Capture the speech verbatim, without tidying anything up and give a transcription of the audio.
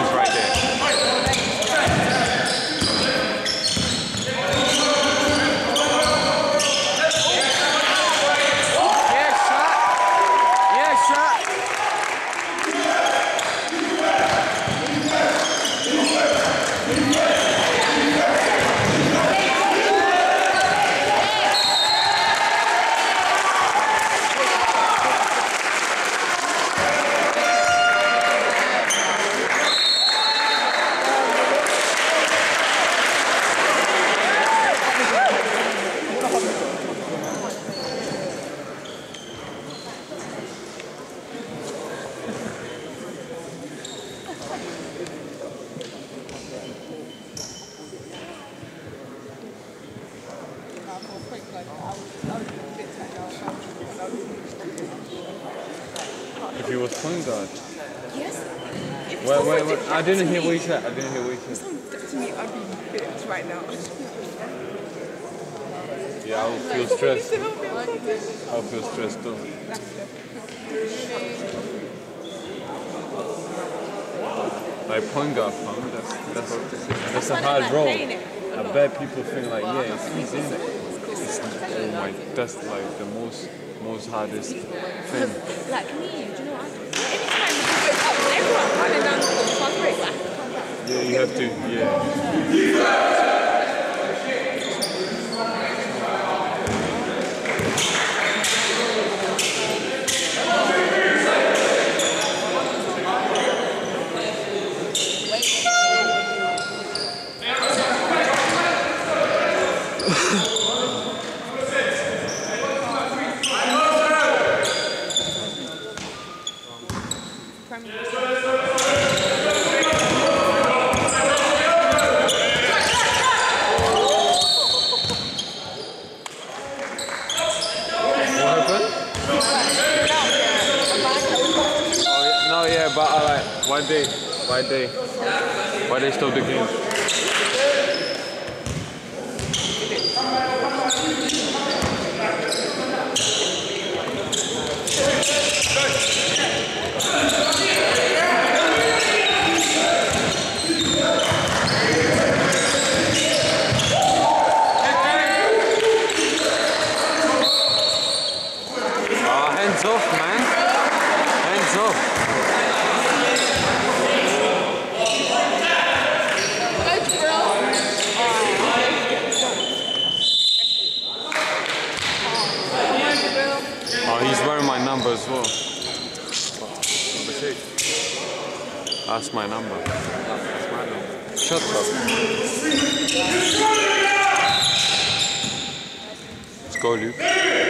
is right there. If you was point guard. Yes. Wait, wait, wait. I didn't hear what you said. I didn't hear what you said. Someone to me, I'd be bit right now. Yeah, I would feel stressed. I would feel stressed too. Like point guard, fam. That's that's that's a hard role. I bet people think like, yeah, it's easy, isn't it? It's, oh my, that's like the most most hardest thing. Like me, do you know what I do? Anytime you go up, everyone running down the court, fast break, like. Yeah, you have to, yeah. But uh, like, why they, why they, why they stop the game? Oh, hands off, man. Hands off. Oh, he's wearing my number as well. Number six. That's my number. That's my number. Shut up. Let's go, Luke.